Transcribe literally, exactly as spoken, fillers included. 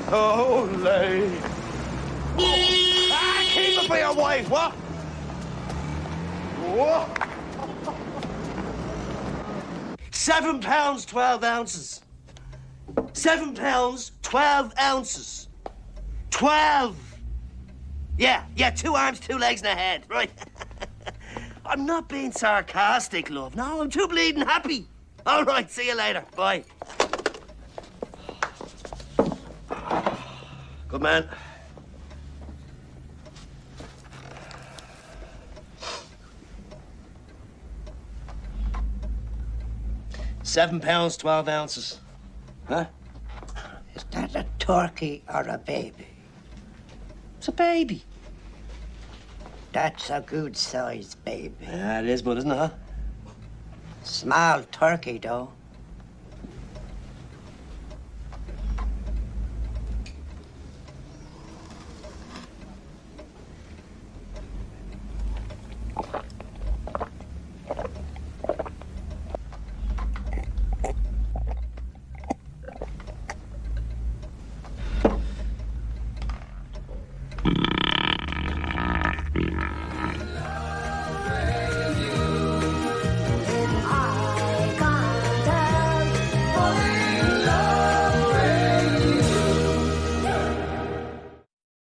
Holy. Ah, keep it for your wife, what? What? Seven pounds, twelve ounces. Seven pounds, twelve ounces. Twelve. Yeah, yeah, two arms, two legs and a head, right? I'm not being sarcastic, love. No, I'm too bleeding happy. All right, see you later. Bye. Good man. Seven pounds, twelve ounces. Huh? Is that a turkey or a baby? It's a baby. That's a good size baby. Yeah, it is, but isn't it, huh? Small turkey, though.